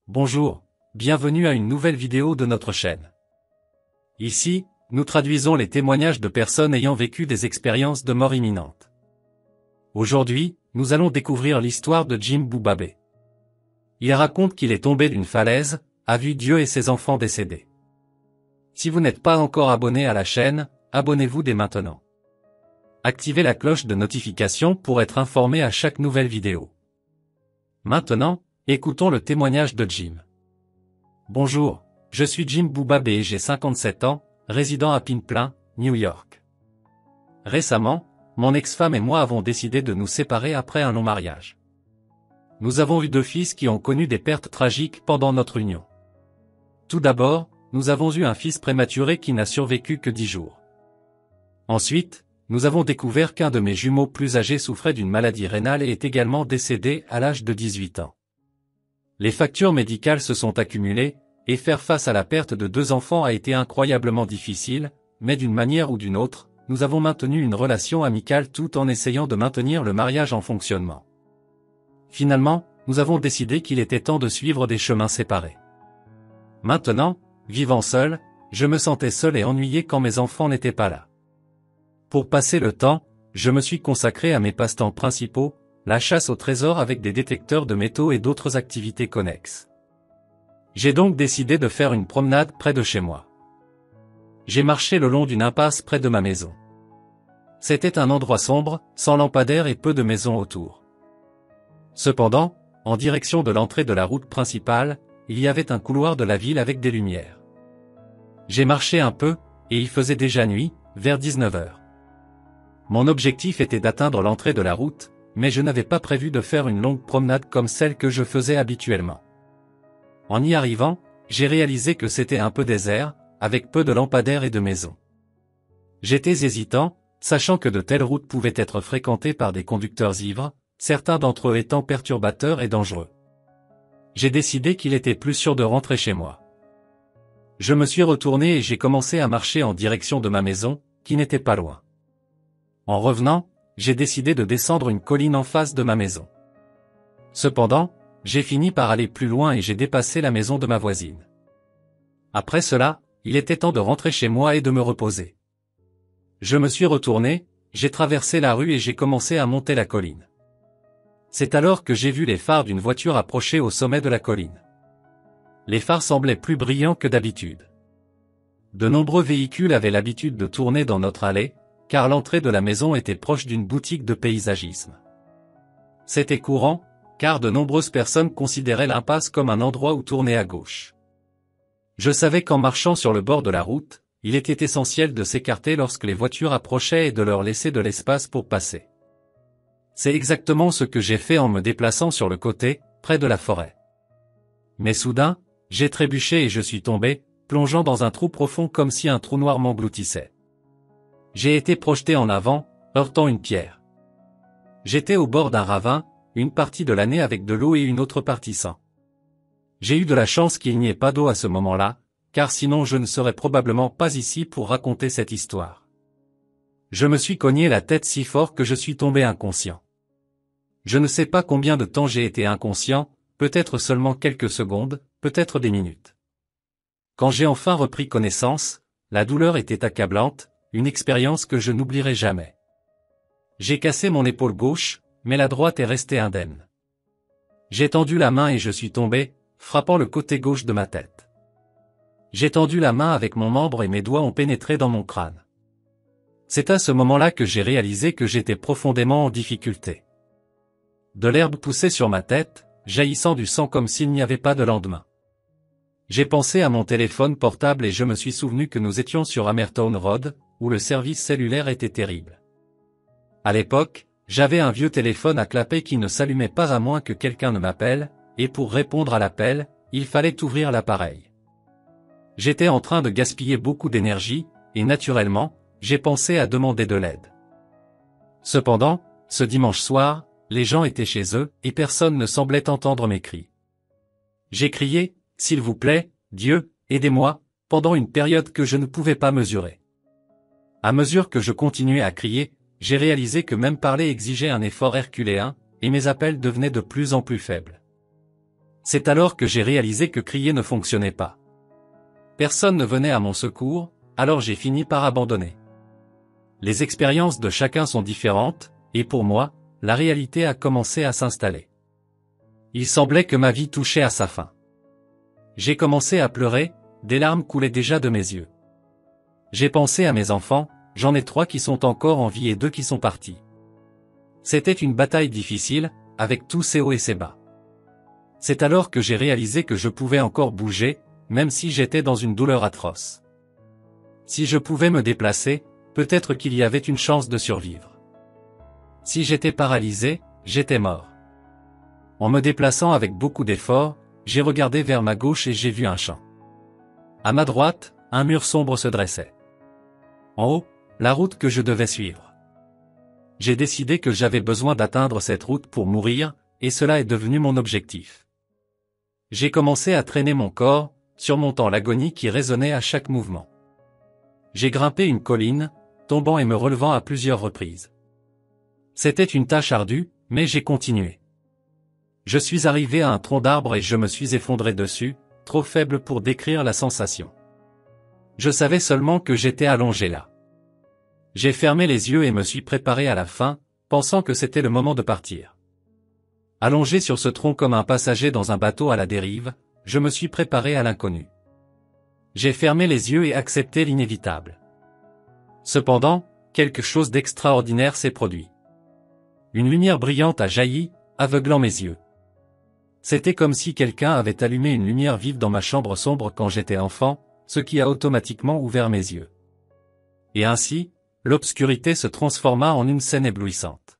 Bonjour, bienvenue à une nouvelle vidéo de notre chaîne. Ici, nous traduisons les témoignages de personnes ayant vécu des expériences de mort imminente. Aujourd'hui, nous allons découvrir l'histoire de Jim Boubabe. Il raconte qu'il est tombé d'une falaise, a vu Dieu et ses enfants décédés. Si vous n'êtes pas encore abonné à la chaîne, abonnez-vous dès maintenant. Activez la cloche de notification pour être informé à chaque nouvelle vidéo. Maintenant, écoutons le témoignage de Jim. Bonjour, je suis Jim Boubabe et j'ai 57 ans, résident à Pinplain, New York. Récemment, mon ex-femme et moi avons décidé de nous séparer après un long mariage. Nous avons eu 2 fils qui ont connu des pertes tragiques pendant notre union. Tout d'abord, nous avons eu un fils prématuré qui n'a survécu que 10 jours. Ensuite, nous avons découvert qu'un de mes jumeaux plus âgés souffrait d'une maladie rénale et est également décédé à l'âge de 18 ans. Les factures médicales se sont accumulées, et faire face à la perte de 2 enfants a été incroyablement difficile, mais d'une manière ou d'une autre, nous avons maintenu une relation amicale tout en essayant de maintenir le mariage en fonctionnement. Finalement, nous avons décidé qu'il était temps de suivre des chemins séparés. Maintenant, vivant seul, je me sentais seul et ennuyé quand mes enfants n'étaient pas là. Pour passer le temps, je me suis consacré à mes passe-temps principaux, la chasse au trésor avec des détecteurs de métaux et d'autres activités connexes. J'ai donc décidé de faire une promenade près de chez moi. J'ai marché le long d'une impasse près de ma maison. C'était un endroit sombre, sans lampadaire et peu de maisons autour. Cependant, en direction de l'entrée de la route principale, il y avait un couloir de la ville avec des lumières. J'ai marché un peu, et il faisait déjà nuit, vers 19 h. Mon objectif était d'atteindre l'entrée de la route, mais je n'avais pas prévu de faire une longue promenade comme celle que je faisais habituellement. En y arrivant, j'ai réalisé que c'était un peu désert, avec peu de lampadaires et de maisons. J'étais hésitant, sachant que de telles routes pouvaient être fréquentées par des conducteurs ivres, certains d'entre eux étant perturbateurs et dangereux. J'ai décidé qu'il était plus sûr de rentrer chez moi. Je me suis retourné et j'ai commencé à marcher en direction de ma maison, qui n'était pas loin. En revenant, j'ai décidé de descendre une colline en face de ma maison. Cependant, j'ai fini par aller plus loin et j'ai dépassé la maison de ma voisine. Après cela, il était temps de rentrer chez moi et de me reposer. Je me suis retourné, j'ai traversé la rue et j'ai commencé à monter la colline. C'est alors que j'ai vu les phares d'une voiture approcher au sommet de la colline. Les phares semblaient plus brillants que d'habitude. De nombreux véhicules avaient l'habitude de tourner dans notre allée, car l'entrée de la maison était proche d'une boutique de paysagisme. C'était courant, car de nombreuses personnes considéraient l'impasse comme un endroit où tourner à gauche. Je savais qu'en marchant sur le bord de la route, il était essentiel de s'écarter lorsque les voitures approchaient et de leur laisser de l'espace pour passer. C'est exactement ce que j'ai fait en me déplaçant sur le côté, près de la forêt. Mais soudain, j'ai trébuché et je suis tombé, plongeant dans un trou profond comme si un trou noir m'engloutissait. J'ai été projeté en avant, heurtant une pierre. J'étais au bord d'un ravin, une partie de l'année avec de l'eau et une autre partie sans. J'ai eu de la chance qu'il n'y ait pas d'eau à ce moment-là, car sinon je ne serais probablement pas ici pour raconter cette histoire. Je me suis cogné la tête si fort que je suis tombé inconscient. Je ne sais pas combien de temps j'ai été inconscient, peut-être seulement quelques secondes, peut-être des minutes. Quand j'ai enfin repris connaissance, la douleur était accablante, une expérience que je n'oublierai jamais. J'ai cassé mon épaule gauche, mais la droite est restée indemne. J'ai tendu la main et je suis tombé, frappant le côté gauche de ma tête. J'ai tendu la main avec mon membre et mes doigts ont pénétré dans mon crâne. C'est à ce moment-là que j'ai réalisé que j'étais profondément en difficulté. De l'herbe poussait sur ma tête, jaillissant du sang comme s'il n'y avait pas de lendemain. J'ai pensé à mon téléphone portable et je me suis souvenu que nous étions sur Amertown Road, où le service cellulaire était terrible. À l'époque, j'avais un vieux téléphone à clapet qui ne s'allumait pas à moins que quelqu'un ne m'appelle, et pour répondre à l'appel, il fallait ouvrir l'appareil. J'étais en train de gaspiller beaucoup d'énergie, et naturellement, j'ai pensé à demander de l'aide. Cependant, ce dimanche soir, les gens étaient chez eux, et personne ne semblait entendre mes cris. J'ai crié, « S'il vous plaît, Dieu, aidez-moi », pendant une période que je ne pouvais pas mesurer. À mesure que je continuais à crier, j'ai réalisé que même parler exigeait un effort herculéen, et mes appels devenaient de plus en plus faibles. C'est alors que j'ai réalisé que crier ne fonctionnait pas. Personne ne venait à mon secours, alors j'ai fini par abandonner. Les expériences de chacun sont différentes, et pour moi, la réalité a commencé à s'installer. Il semblait que ma vie touchait à sa fin. J'ai commencé à pleurer, des larmes coulaient déjà de mes yeux. J'ai pensé à mes enfants, j'en ai 3 qui sont encore en vie et 2 qui sont partis. C'était une bataille difficile, avec tous ses hauts et ses bas. C'est alors que j'ai réalisé que je pouvais encore bouger, même si j'étais dans une douleur atroce. Si je pouvais me déplacer, peut-être qu'il y avait une chance de survivre. Si j'étais paralysé, j'étais mort. En me déplaçant avec beaucoup d'efforts, j'ai regardé vers ma gauche et j'ai vu un champ. À ma droite, un mur sombre se dressait. En haut, la route que je devais suivre. J'ai décidé que j'avais besoin d'atteindre cette route pour mourir, et cela est devenu mon objectif. J'ai commencé à traîner mon corps, surmontant l'agonie qui résonnait à chaque mouvement. J'ai grimpé une colline, tombant et me relevant à plusieurs reprises. C'était une tâche ardue, mais j'ai continué. Je suis arrivé à un tronc d'arbre et je me suis effondré dessus, trop faible pour décrire la sensation. Je savais seulement que j'étais allongé là. J'ai fermé les yeux et me suis préparé à la fin, pensant que c'était le moment de partir. Allongé sur ce tronc comme un passager dans un bateau à la dérive, je me suis préparé à l'inconnu. J'ai fermé les yeux et accepté l'inévitable. Cependant, quelque chose d'extraordinaire s'est produit. Une lumière brillante a jailli, aveuglant mes yeux. C'était comme si quelqu'un avait allumé une lumière vive dans ma chambre sombre quand j'étais enfant, ce qui a automatiquement ouvert mes yeux. Et ainsi, l'obscurité se transforma en une scène éblouissante.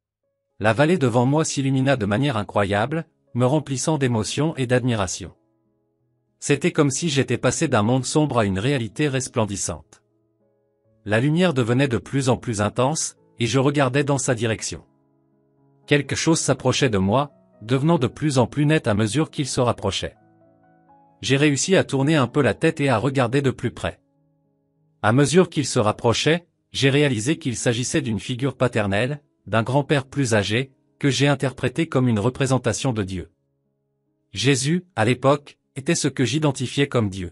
La vallée devant moi s'illumina de manière incroyable, me remplissant d'émotion et d'admiration. C'était comme si j'étais passé d'un monde sombre à une réalité resplendissante. La lumière devenait de plus en plus intense, et je regardais dans sa direction. Quelque chose s'approchait de moi, devenant de plus en plus net à mesure qu'il se rapprochait. J'ai réussi à tourner un peu la tête et à regarder de plus près. À mesure qu'il se rapprochait, j'ai réalisé qu'il s'agissait d'une figure paternelle, d'un grand-père plus âgé, que j'ai interprété comme une représentation de Dieu. Jésus, à l'époque, était ce que j'identifiais comme Dieu.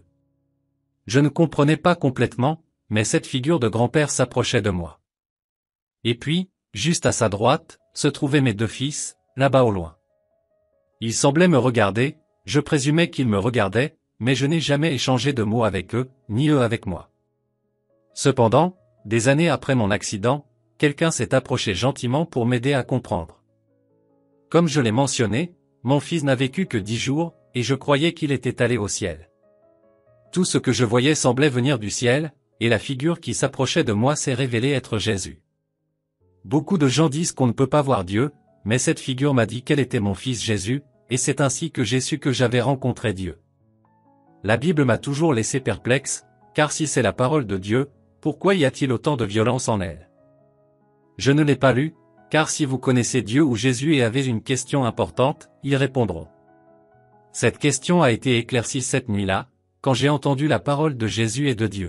Je ne comprenais pas complètement, mais cette figure de grand-père s'approchait de moi. Et puis, juste à sa droite, se trouvaient mes 2 fils, là-bas au loin. Ils semblaient me regarder, je présumais qu'ils me regardaient, mais je n'ai jamais échangé de mots avec eux, ni eux avec moi. Cependant, des années après mon accident, quelqu'un s'est approché gentiment pour m'aider à comprendre. Comme je l'ai mentionné, mon fils n'a vécu que 10 jours, et je croyais qu'il était allé au ciel. Tout ce que je voyais semblait venir du ciel, et la figure qui s'approchait de moi s'est révélée être Jésus. Beaucoup de gens disent qu'on ne peut pas voir Dieu, mais cette figure m'a dit qu'elle était mon fils Jésus, et c'est ainsi que j'ai su que j'avais rencontré Dieu. La Bible m'a toujours laissé perplexe, car si c'est la parole de Dieu, pourquoi y a-t-il autant de violence en elle? Je ne l'ai pas lu, car si vous connaissez Dieu ou Jésus et avez une question importante, ils répondront. Cette question a été éclaircie cette nuit-là, quand j'ai entendu la parole de Jésus et de Dieu.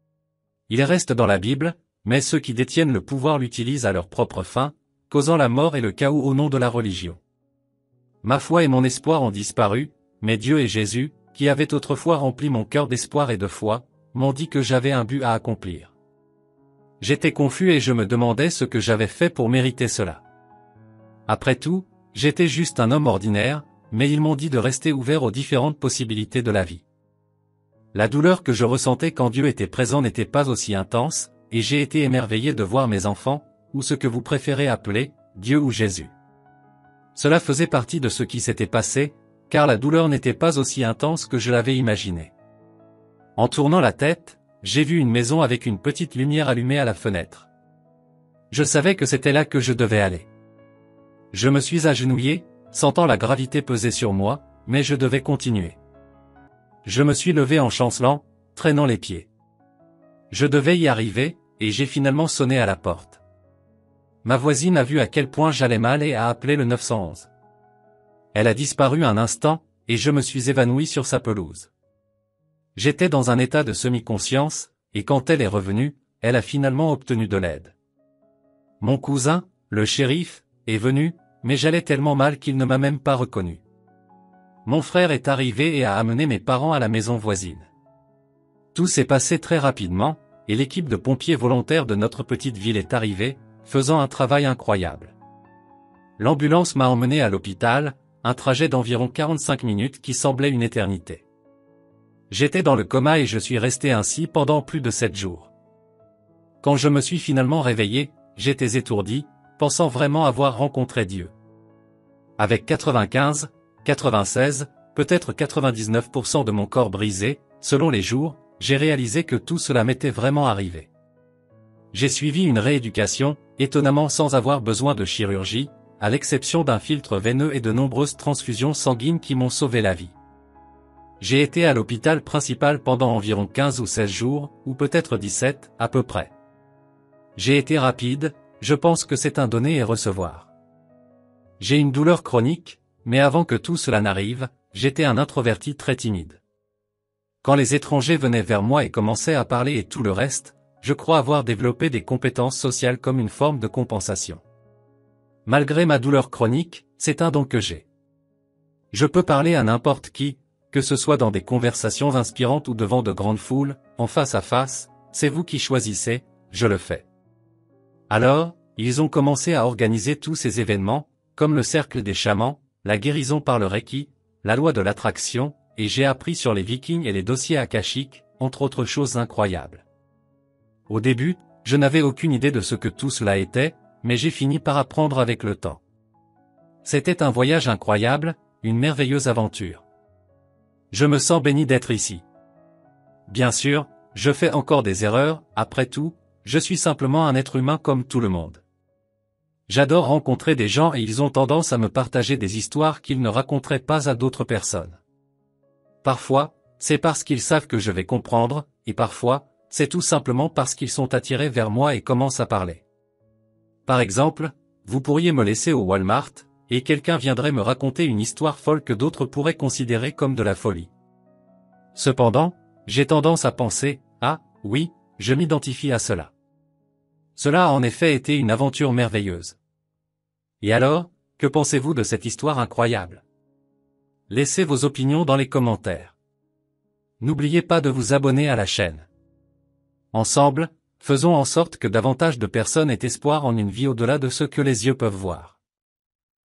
Il reste dans la Bible, mais ceux qui détiennent le pouvoir l'utilisent à leur propre fin, causant la mort et le chaos au nom de la religion. Ma foi et mon espoir ont disparu, mais Dieu et Jésus, qui avaient autrefois rempli mon cœur d'espoir et de foi, m'ont dit que j'avais un but à accomplir. J'étais confus et je me demandais ce que j'avais fait pour mériter cela. Après tout, j'étais juste un homme ordinaire, mais ils m'ont dit de rester ouvert aux différentes possibilités de la vie. La douleur que je ressentais quand Dieu était présent n'était pas aussi intense, et j'ai été émerveillé de voir mes enfants, ou ce que vous préférez appeler, Dieu ou Jésus. Cela faisait partie de ce qui s'était passé, car la douleur n'était pas aussi intense que je l'avais imaginé. En tournant la tête, j'ai vu une maison avec une petite lumière allumée à la fenêtre. Je savais que c'était là que je devais aller. Je me suis agenouillé, sentant la gravité peser sur moi, mais je devais continuer. Je me suis levé en chancelant, traînant les pieds. Je devais y arriver, et j'ai finalement sonné à la porte. Ma voisine a vu à quel point j'allais mal et a appelé le 911. Elle a disparu un instant, et je me suis évanoui sur sa pelouse. J'étais dans un état de semi-conscience, et quand elle est revenue, elle a finalement obtenu de l'aide. Mon cousin, le shérif, est venu, mais j'allais tellement mal qu'il ne m'a même pas reconnu. Mon frère est arrivé et a amené mes parents à la maison voisine. Tout s'est passé très rapidement, et l'équipe de pompiers volontaires de notre petite ville est arrivée, faisant un travail incroyable. L'ambulance m'a emmené à l'hôpital, un trajet d'environ 45 minutes qui semblait une éternité. J'étais dans le coma et je suis resté ainsi pendant plus de 7 jours. Quand je me suis finalement réveillé, j'étais étourdi, pensant vraiment avoir rencontré Dieu. Avec 95, 96, peut-être 99% de mon corps brisé, selon les jours, j'ai réalisé que tout cela m'était vraiment arrivé. J'ai suivi une rééducation, étonnamment sans avoir besoin de chirurgie, à l'exception d'un filtre veineux et de nombreuses transfusions sanguines qui m'ont sauvé la vie. J'ai été à l'hôpital principal pendant environ 15 ou 16 jours, ou peut-être 17, à peu près. J'ai été rapide, je pense que c'est un donner et recevoir. J'ai une douleur chronique, mais avant que tout cela n'arrive, j'étais un introverti très timide. Quand les étrangers venaient vers moi et commençaient à parler et tout le reste, je crois avoir développé des compétences sociales comme une forme de compensation. Malgré ma douleur chronique, c'est un don que j'ai. Je peux parler à n'importe qui, que ce soit dans des conversations inspirantes ou devant de grandes foules, en face à face, c'est vous qui choisissez, je le fais. Alors, ils ont commencé à organiser tous ces événements, comme le cercle des chamans, la guérison par le Reiki, la loi de l'attraction, et j'ai appris sur les Vikings et les dossiers akashiques, entre autres choses incroyables. Au début, je n'avais aucune idée de ce que tout cela était, mais j'ai fini par apprendre avec le temps. C'était un voyage incroyable, une merveilleuse aventure. Je me sens béni d'être ici. Bien sûr, je fais encore des erreurs, après tout, je suis simplement un être humain comme tout le monde. J'adore rencontrer des gens et ils ont tendance à me partager des histoires qu'ils ne raconteraient pas à d'autres personnes. Parfois, c'est parce qu'ils savent que je vais comprendre, et parfois, c'est tout simplement parce qu'ils sont attirés vers moi et commencent à parler. Par exemple, vous pourriez me laisser au Walmart, et quelqu'un viendrait me raconter une histoire folle que d'autres pourraient considérer comme de la folie. Cependant, j'ai tendance à penser, ah, oui, je m'identifie à cela. Cela a en effet été une aventure merveilleuse. Et alors, que pensez-vous de cette histoire incroyable? Laissez vos opinions dans les commentaires. N'oubliez pas de vous abonner à la chaîne. Ensemble, faisons en sorte que davantage de personnes aient espoir en une vie au-delà de ce que les yeux peuvent voir.